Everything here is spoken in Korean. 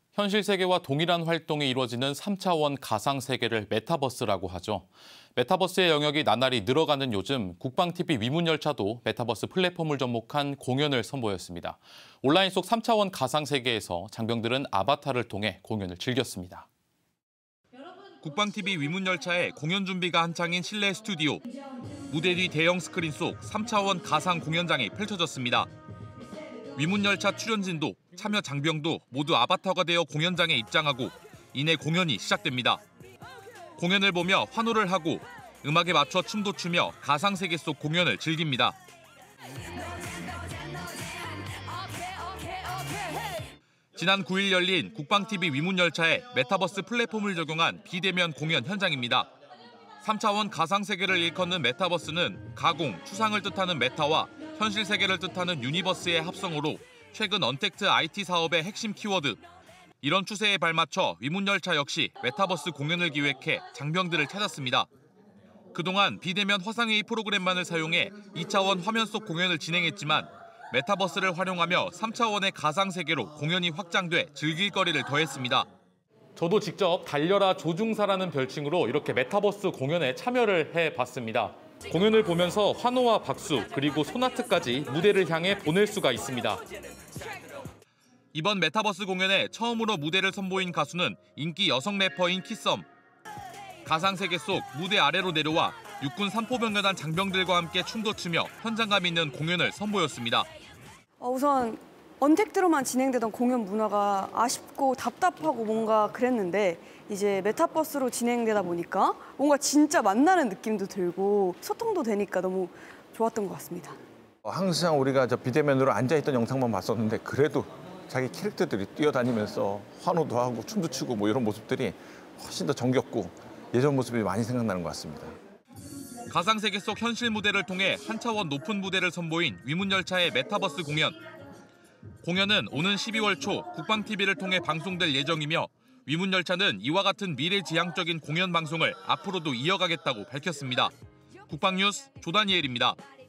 현실 세계와 동일한 활동이 이루어지는 3차원 가상 세계를 메타버스라고 하죠. 메타버스의 영역이 나날이 늘어가는 요즘 국방TV 위문열차도 메타버스 플랫폼을 접목한 공연을 선보였습니다. 온라인 속 3차원 가상 세계에서 장병들은 아바타를 통해 공연을 즐겼습니다. 국방TV 위문열차의 공연 준비가 한창인 실내 스튜디오. 무대 뒤 대형 스크린 속 3차원 가상 공연장이 펼쳐졌습니다. 위문열차 출연진도 참여 장병도 모두 아바타가 되어 공연장에 입장하고 이내 공연이 시작됩니다. 공연을 보며 환호를 하고 음악에 맞춰 춤도 추며 가상세계 속 공연을 즐깁니다. 지난 9일 열린 국방TV 위문열차에 메타버스 플랫폼을 적용한 비대면 공연 현장입니다. 3차원 가상세계를 일컫는 메타버스는 가공, 추상을 뜻하는 메타와 현실 세계를 뜻하는 유니버스의 합성어로 최근 언택트 IT 사업의 핵심 키워드. 이런 추세에 발맞춰 위문열차 역시 메타버스 공연을 기획해 장병들을 찾았습니다. 그동안 비대면 화상회의 프로그램만을 사용해 2차원 화면 속 공연을 진행했지만 메타버스를 활용하며 3차원의 가상세계로 공연이 확장돼 즐길거리를 더했습니다. 저도 직접 달려라 조종사라는 별칭으로 이렇게 메타버스 공연에 참여를 해봤습니다. 공연을 보면서 환호와 박수 그리고 소나트까지 무대를 향해 보낼 수가 있습니다. 이번 메타버스 공연에 처음으로 무대를 선보인 가수는 인기 여성 래퍼인 키썸. 가상세계 속 무대 아래로 내려와 육군 삼포병여단 장병들과 함께 춤도 추며 현장감 있는 공연을 선보였습니다. 우선 언택트로만 진행되던 공연 문화가 아쉽고 답답하고 뭔가 그랬는데 이제 메타버스로 진행되다 보니까 뭔가 진짜 만나는 느낌도 들고 소통도 되니까 너무 좋았던 것 같습니다. 항상 우리가 비대면으로 앉아있던 영상만 봤었는데 그래도 자기 캐릭터들이 뛰어다니면서 환호도 하고 춤도 추고 뭐 이런 모습들이 훨씬 더 정겹고 예전 모습이 많이 생각나는 것 같습니다. 가상세계 속 현실 무대를 통해 한 차원 높은 무대를 선보인 위문열차의 메타버스 공연. 공연은 오는 12월 초 국방TV를 통해 방송될 예정이며 위문열차는 이와 같은 미래지향적인 공연 방송을 앞으로도 이어가겠다고 밝혔습니다. 국방뉴스 조다니엘입니다.